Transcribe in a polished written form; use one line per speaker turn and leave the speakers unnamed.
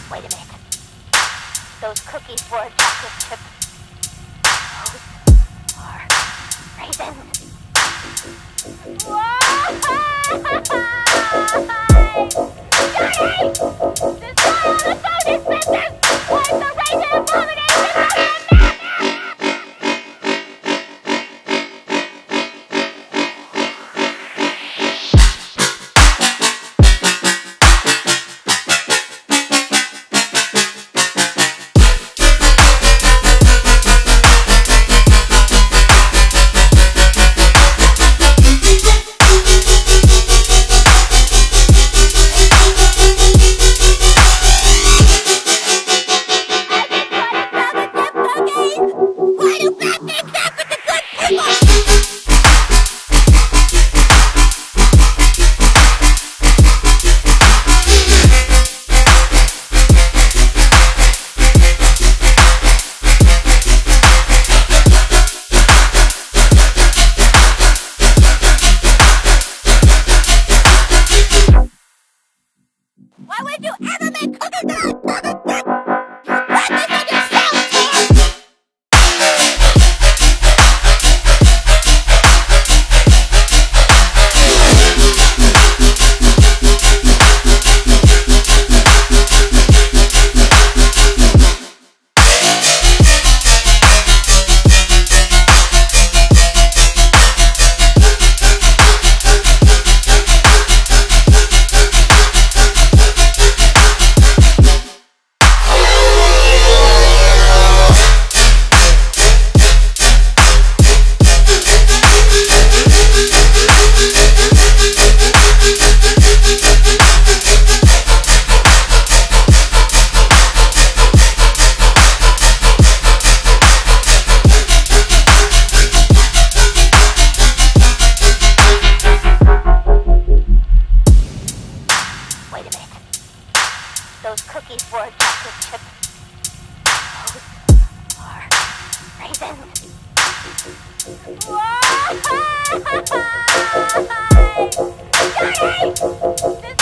Wait a minute. Those cookies were a chocolate chip. Those are raisins. Why? Johnny! Destroy all the soda dispensers! Where's the raisin abomination from the map? Why would you ever make cookies that I bought this on yourself, Wait a minute. Those cookies were a chocolate chip. Those are raisins. Why? Johnny!